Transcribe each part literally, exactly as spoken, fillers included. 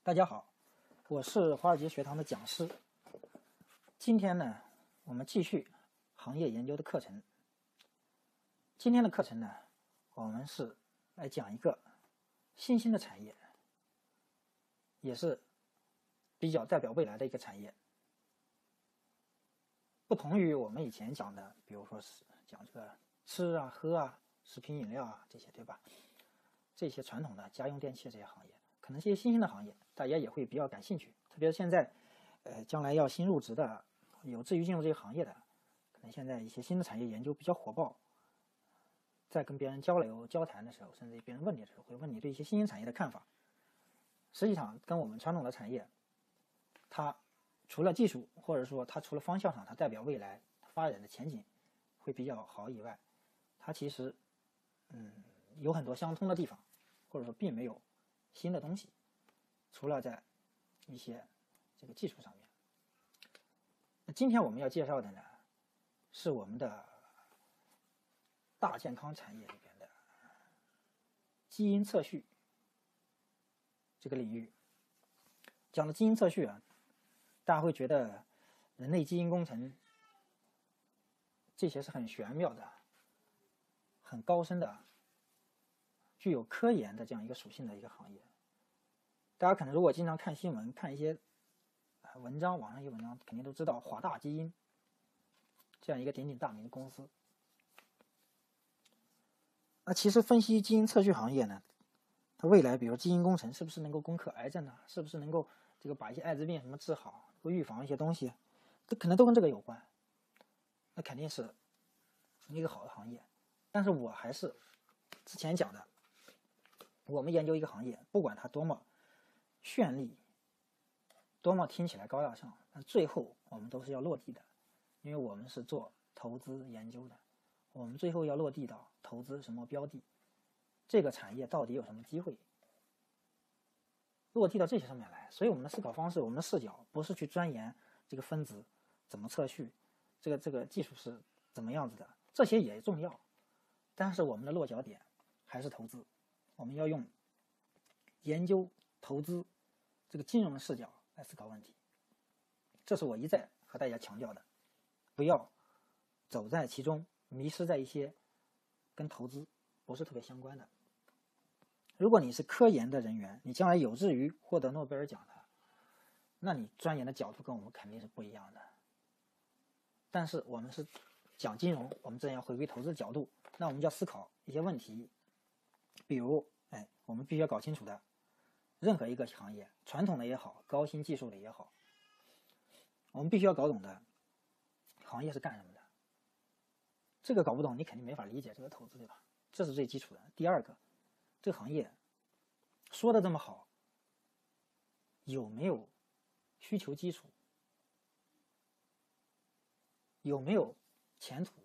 大家好，我是华尔街学堂的讲师。今天呢，我们继续行业研究的课程。今天的课程呢，我们是来讲一个新兴的产业，也是比较代表未来的一个产业。不同于我们以前讲的，比如说是讲这个吃啊、喝啊、食品饮料啊这些，对吧？这些传统的家用电器这些行业，可能这些新兴的行业，大家也会比较感兴趣。特别是现在，呃，将来要新入职的，有志于进入这些行业的，可能现在一些新的产业研究比较火爆。在跟别人交流、交谈的时候，甚至别人问你的时候，会问你对一些新兴产业的看法。实际上，跟我们传统的产业，它除了技术，或者说它除了方向上，它代表未来发展的前景会比较好以外，它其实，嗯，有很多相通的地方，或者说并没有新的东西，除了在一些这个技术上面。那今天我们要介绍的呢，是我们的大健康产业里边的基因测序这个领域。讲的基因测序啊，大家会觉得人类基因工程这些是很玄妙的、很高深的、具有科研的这样一个属性的一个行业。大家可能如果经常看新闻、看一些文章，网上一些文章，肯定都知道华大基因这样一个鼎鼎大名的公司。那其实分析基因测序行业呢，它未来比如基因工程是不是能够攻克癌症呢？是不是能够这个把一些艾滋病什么治好，能够预防一些东西，这可能都跟这个有关。那肯定是一个好的行业。但是我还是之前讲的，我们研究一个行业，不管它多么绚丽，多么听起来高大上，但最后我们都是要落地的，因为我们是做投资研究的，我们最后要落地到投资什么标的，这个产业到底有什么机会，落地到这些上面来。所以我们的思考方式，我们的视角不是去钻研这个分子怎么测序，这个这个技术是怎么样子的，这些也重要，但是我们的落脚点还是投资，我们要用研究投资这个金融的视角来思考问题。这是我一再和大家强调的，不要走在其中，迷失在一些跟投资不是特别相关的。如果你是科研的人员，你将来有志于获得诺贝尔奖的，那你钻研的角度跟我们肯定是不一样的。但是我们是讲金融，我们自然要回归投资的角度，那我们就要思考一些问题，比如，哎，我们必须要搞清楚的，任何一个行业，传统的也好，高新技术的也好，我们必须要搞懂的行业是干什么的。这个搞不懂，你肯定没法理解这个投资，对吧？这是最基础的。第二个，这个行业说的这么好，有没有需求基础？有没有前途？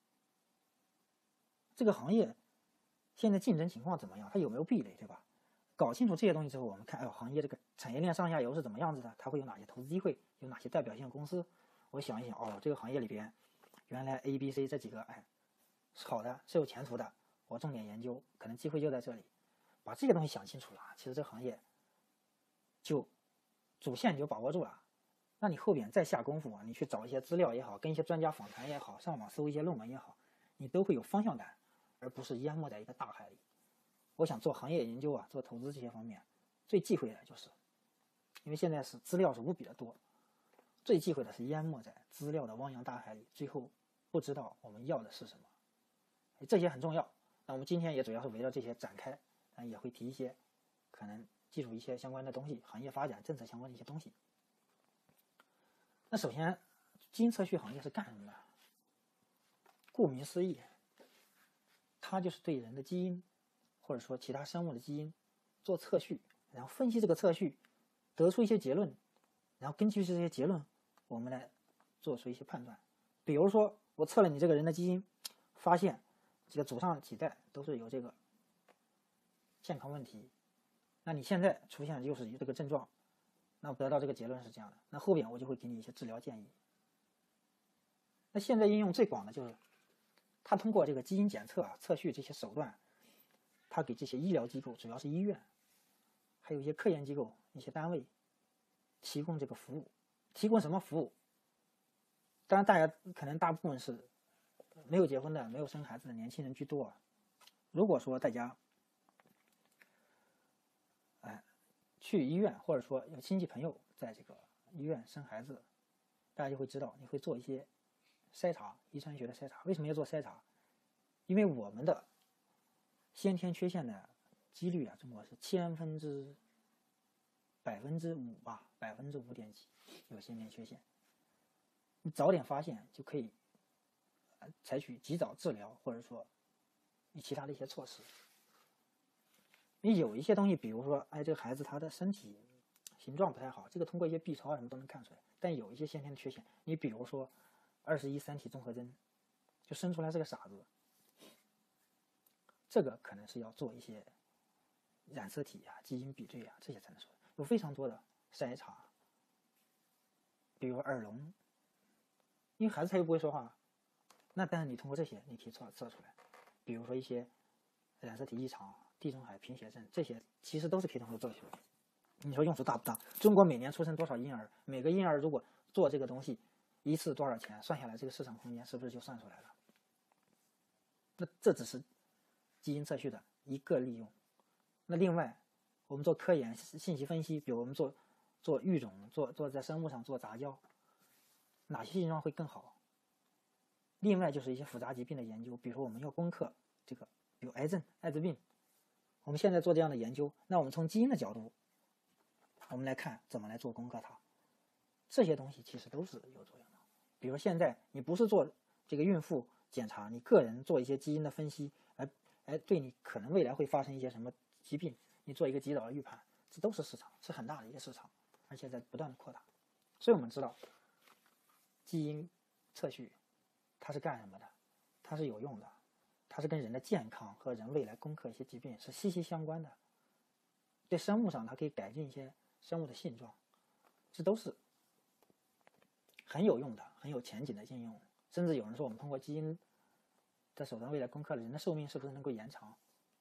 这个行业现在竞争情况怎么样？它有没有壁垒，对吧？搞清楚这些东西之后，我们看，哎呦，行业这个产业链上下游是怎么样子的？它会有哪些投资机会？有哪些代表性公司？我想一想，哦，这个行业里边，原来 A、B、C 这几个，哎，是好的，是有前途的，我重点研究，可能机会就在这里。把这些东西想清楚了，其实这个行业就主线你就把握住了。那你后边再下功夫啊，你去找一些资料也好，跟一些专家访谈也好，上网搜一些论文也好，你都会有方向感，而不是淹没在一个大海里。我想做行业研究啊，做投资这些方面，最忌讳的就是，因为现在是资料是无比的多，最忌讳的是淹没在资料的汪洋大海里，最后不知道我们要的是什么。这些很重要。那我们今天也主要是围绕这些展开，但也会提一些可能记住一些相关的东西，行业发展、政策相关的一些东西。那首先，基因测序行业是干什么的？顾名思义，它就是对人的基因，或者说其他生物的基因做测序，然后分析这个测序，得出一些结论，然后根据这些结论，我们来做出一些判断。比如说，我测了你这个人的基因，发现这个祖上几代都是有这个健康问题，那你现在出现就是这个症状，那我得到这个结论是这样的，那后边我就会给你一些治疗建议。那现在应用最广的就是，它通过这个基因检测啊、测序这些手段，它给这些医疗机构，主要是医院，还有一些科研机构， 一些单位提供这个服务。提供什么服务？当然，大家可能大部分是没有结婚的、没有生孩子的年轻人居多啊。如果说大家，哎，去医院，或者说有亲戚朋友在这个医院生孩子，大家就会知道，你会做一些筛查，遗传学的筛查。为什么要做筛查？因为我们的先天缺陷的几率啊，中国是千分之百分之五吧，百分之五点几有先天缺陷。你早点发现就可以采取及早治疗，或者说其他的一些措施。你有一些东西，比如说，哎，这个孩子他的身体形状不太好，这个通过一些 B 超什么都能看出来。但有一些先天的缺陷，你比如说二十一三体综合征，就生出来是个傻子，这个可能是要做一些染色体啊、基因比对啊，这些才能说。有非常多的筛查，比如耳聋，因为孩子他又不会说话，那但是你通过这些你可以测测出来，比如说一些染色体异常、地中海贫血症，这些其实都是可以通过做出来。你说用处大不大？中国每年出生多少婴儿？每个婴儿如果做这个东西一次多少钱？算下来这个市场空间是不是就算出来了？那这只是基因测序的一个利用。那另外，我们做科研信息分析，比如我们做做育种，做做在生物上做杂交，哪些性状会更好？另外就是一些复杂疾病的研究，比如说我们要攻克这个，比如癌症、艾滋病，我们现在做这样的研究，那我们从基因的角度，我们来看怎么来做攻克它。这些东西其实都是有作用的。比如现在你不是做这个孕妇检查，你个人做一些基因的分析，来来对你可能未来会发生一些什么疾病，你做一个及早的预判，这都是市场，是很大的一个市场，而且在不断的扩大。所以我们知道，基因测序它是干什么的？它是有用的，它是跟人的健康和人未来攻克一些疾病是息息相关的。对生物上，它可以改进一些生物的性状，这都是很有用的、很有前景的应用。甚至有人说，我们通过基因的手段未来攻克了人的寿命是不是能够延长？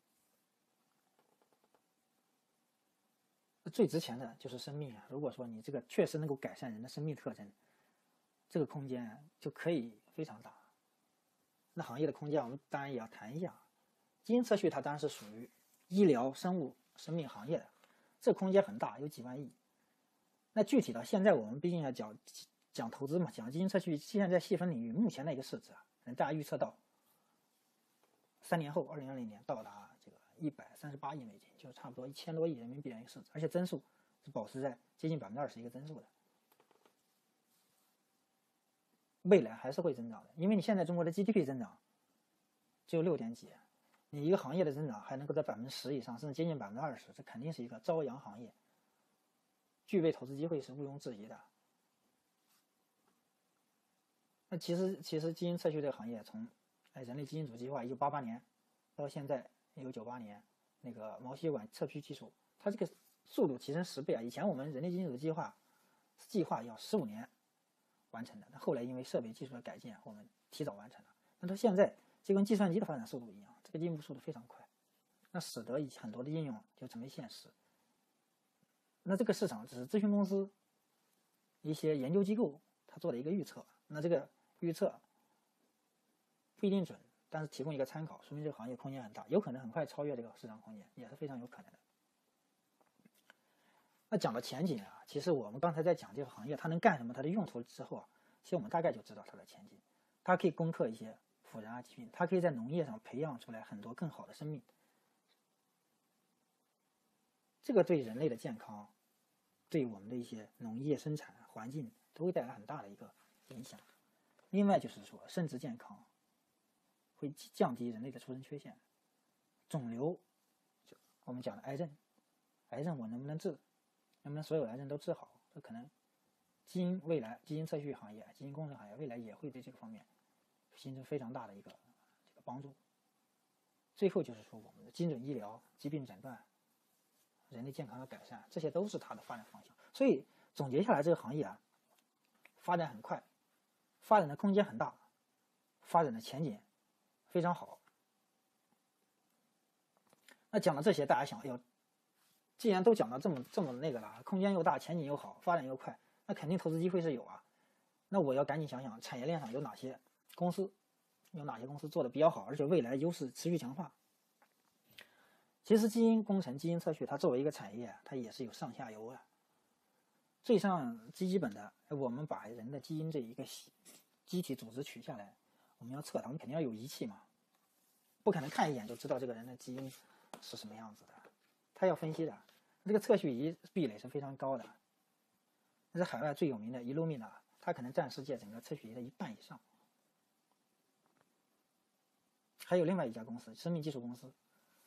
最值钱的就是生命啊！如果说你这个确实能够改善人的生命特征，这个空间就可以非常大。那行业的空间，我们当然也要谈一下。基因测序它当然是属于医疗生物生命行业的，这个空间很大，有几万亿。那具体到现在，我们毕竟要讲讲投资嘛，讲基因测序，现在细分领域目前的一个市值啊，大家预测到三年后，二零二零年到达这个一百三十八亿美金，就差不多一千多亿人民币的一个市值，而且增速是保持在接近百分之二十一个增速的。未来还是会增长的，因为你现在中国的 G D P 增长只有六点几，你一个行业的增长还能够在百分之十以上，甚至接近百分之二十，这肯定是一个朝阳行业，具备投资机会是毋庸置疑的。那其实其实基因测序这个行业从哎人类基因组计划一九八八年到现在一九九八年那个毛细管测序技术，它这个速度提升十倍啊！以前我们人类基因组计划计划要十五年完成的，那后来因为设备技术的改进，我们提早完成了。那到现在就跟计算机的发展速度一样，这个进步速度非常快，那使得很多的应用就成为现实。那这个市场只是咨询公司、一些研究机构他做的一个预测，那这个预测不一定准，但是提供一个参考，说明这个行业空间很大，有可能很快超越这个市场空间，也是非常有可能的。那讲到前景啊，其实我们刚才在讲这个行业它能干什么，它的用途之后啊，其实我们大概就知道它的前景。它可以攻克一些复杂疾病，它可以在农业上培养出来很多更好的生命，这个对人类的健康，对我们的一些农业生产环境都会带来很大的一个影响。另外就是说，生殖健康会降低人类的出生缺陷，肿瘤，就我们讲的癌症，癌症我能不能治，能不能所有癌症都治好，这可能基因未来基因测序行业、基因工程行业未来也会对这个方面形成非常大的一个这个帮助。最后就是说，我们的精准医疗、疾病诊断、人类健康的改善，这些都是它的发展方向。所以总结下来，这个行业啊，发展很快，发展的空间很大，发展的前景非常好。那讲了这些，大家想要既然都讲到这么这么那个了，空间又大，前景又好，发展又快，那肯定投资机会是有啊。那我要赶紧想想产业链上有哪些公司，有哪些公司做的比较好，而且未来优势持续强化。其实基因工程、基因测序，它作为一个产业，它也是有上下游啊。最上最基本的，我们把人的基因这一个机体组织取下来，我们要测它，我们肯定要有仪器嘛，不可能看一眼就知道这个人的基因是什么样子的，他要分析的。这个测序仪壁垒是非常高的，那是海外最有名的 Illumina， 它可能占世界整个测序仪的一半以上。还有另外一家公司，生命技术公司，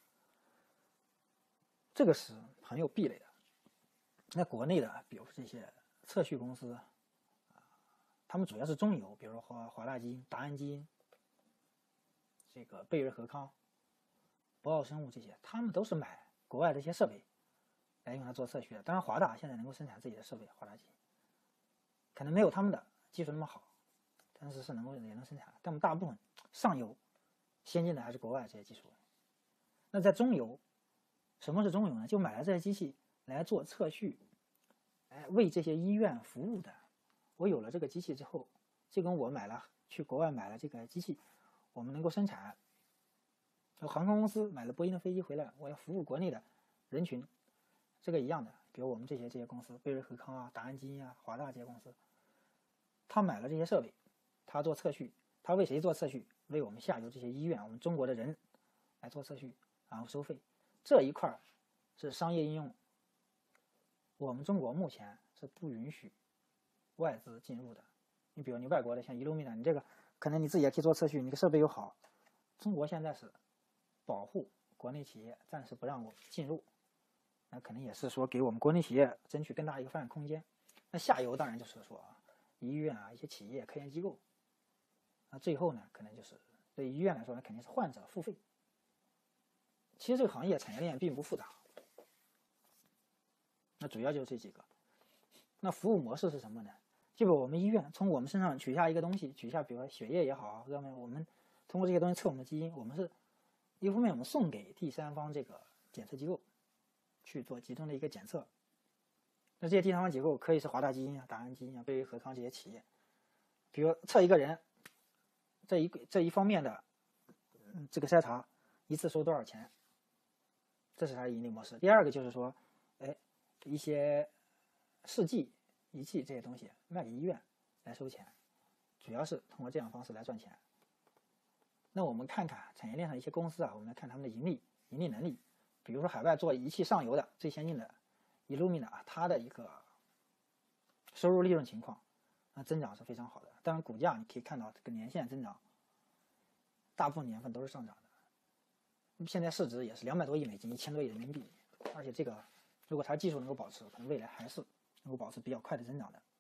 这个是很有壁垒的。那国内的，比如这些测序公司，他们主要是中游，比如说华华大基因、达安基因、这个贝瑞和康、博奥生物这些，他们都是买国外这些设备来用它做测序的。当然，华大现在能够生产自己的设备，华大基因可能没有他们的技术那么好，但是是能够也能生产。但我们大部分上游先进的还是国外这些技术。那在中游，什么是中游呢？就买了这些机器来做测序，哎，为这些医院服务的。我有了这个机器之后，就跟我买了去国外买了这个机器，我们能够生产。航空公司买了波音的飞机回来，我要服务国内的人群，这个一样的。比如我们这些这些公司，贝瑞和康啊、达安基因啊、华大这些公司，他买了这些设备，他做测序，他为谁做测序？为我们下游这些医院，我们中国的人来做测序，然后收费。这一块是商业应用，我们中国目前是不允许外资进入的。你比如你外国的像 Illumina， 你这个可能你自己也可以做测序，你的设备又好，中国现在是保护国内企业，暂时不让我进入，那可能也是说给我们国内企业争取更大一个发展空间。那下游当然就是说医院啊，一些企业、科研机构，那最后呢，可能就是对医院来说呢，肯定是患者付费。其实这个行业产业链并不复杂，那主要就是这几个。那服务模式是什么呢？就是我们医院从我们身上取下一个东西，取下比如说血液也好，各方面我们通过这些东西测我们的基因，我们是一方面我们送给第三方这个检测机构去做集中的一个检测。那这些第三方机构可以是华大基因啊、达安基因啊、贝瑞和康这些企业，比如测一个人这一个这一方面的、嗯、这个筛查一次收多少钱，这是它的盈利模式。第二个就是说，哎，一些试剂、仪器这些东西卖给医院来收钱，主要是通过这样的方式来赚钱。那我们看看产业链上一些公司啊，我们来看他们的盈利、盈利能力。比如说海外做仪器上游的最先进的 Illumina， 它的一个收入利润情况，那增长是非常好的。当然，股价你可以看到这个年限增长，大部分年份都是上涨的。现在市值也是两百多亿美金，一千多亿人民币，而且这个如果它技术能够保持，可能未来还是能够保持比较快的增长的。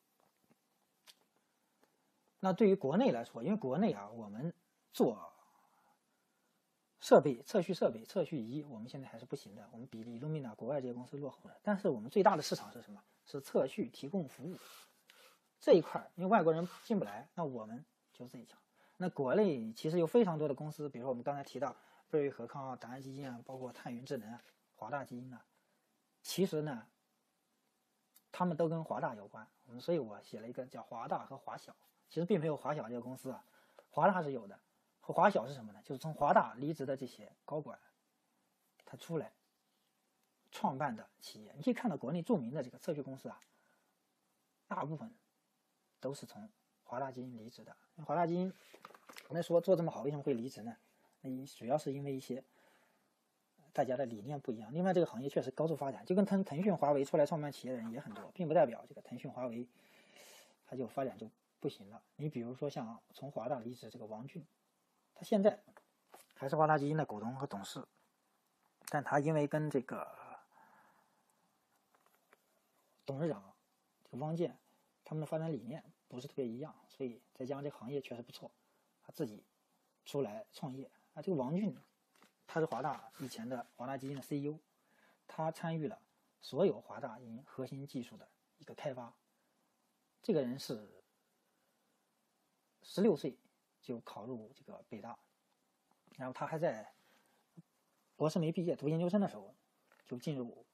那对于国内来说，因为国内啊，我们做设备、测序设备、测序仪，我们现在还是不行的，我们比 Illumina 国外这些公司落后的。但是我们最大的市场是什么？是测序提供服务这一块，因为外国人进不来，那我们就自己抢。那国内其实有非常多的公司，比如说我们刚才提到贝瑞和康啊、达安基因啊，包括探云智能啊、华大基因啊，其实呢，他们都跟华大有关。所以我写了一个叫华大和华小，其实并没有华小这个公司啊，华大是有的。和华小是什么呢？就是从华大离职的这些高管，他出来创办的企业。你可以看到国内著名的这个测序公司啊，大部分都是从华大基因离职的。华大基因，我们说做这么好，为什么会离职呢？那主要是因为一些大家的理念不一样。另外，这个行业确实高速发展，就跟腾腾讯、华为出来创办企业的人也很多，并不代表这个腾讯、华为它就发展就不行了。你比如说像从华大离职这个王俊，他现在还是华大基因的股东和董事，但他因为跟这个董事长这个汪建他们的发展理念不是特别一样，所以再加上这个行业确实不错，他自己出来创业。啊，这个王俊他是华大以前的华大基因的 C E O， 他参与了所有华大基因核心技术的一个开发。这个人是十六岁就考入这个北大，然后他还在博士没毕业读研究生的时候就进入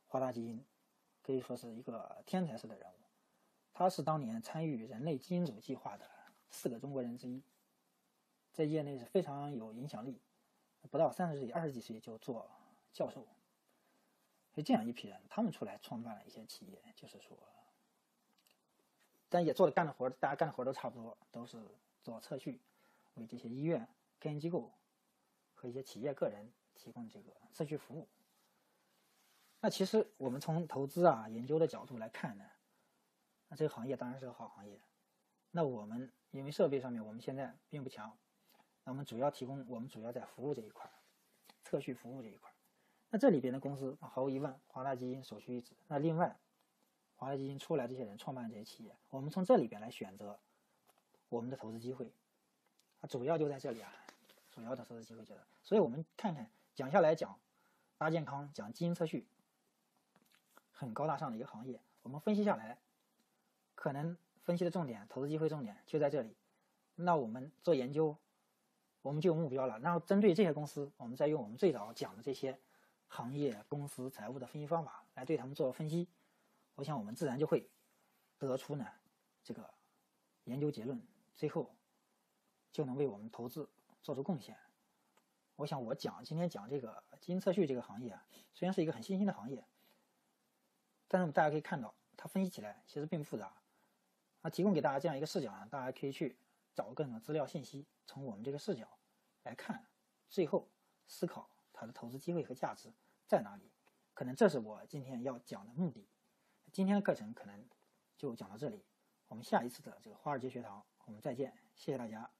华大基因可以说是一个天才式的人物，他是当年参与人类基因组计划的四个中国人之一，在业内是非常有影响力，不到三十岁、二十几岁就做教授。所以这样一批人，他们出来创办了一些企业，就是说，但也做的干的活，大家干的活都差不多，都是做测序，为这些医院、科研机构和一些企业个人提供这个测序服务。那其实我们从投资啊、研究的角度来看呢，那这个行业当然是个好行业。那我们因为设备上面我们现在并不强，那我们主要提供我们主要在服务这一块，测序服务这一块。那这里边的公司毫无疑问，华大基因首屈一指。那另外，华大基因出来这些人创办这些企业，我们从这里边来选择我们的投资机会，啊，主要就在这里啊，主要的投资机会就在。所以我们看看讲下来讲大健康，讲基因测序，很高大上的一个行业。我们分析下来，可能分析的重点、投资机会重点就在这里。那我们做研究，我们就有目标了。然后针对这些公司，我们再用我们最早讲的这些行业、公司、财务的分析方法来对他们做分析。我想我们自然就会得出呢这个研究结论，最后就能为我们投资做出贡献。我想我讲今天讲这个基因测序这个行业啊，虽然是一个很新兴的行业，但是大家可以看到，它分析起来其实并不复杂。那提供给大家这样一个视角呢，大家可以去找各种资料信息，从我们这个视角来看，最后思考它的投资机会和价值在哪里。可能这是我今天要讲的目的。今天的课程可能就讲到这里，我们下一次的这个华尔街学堂我们再见，谢谢大家。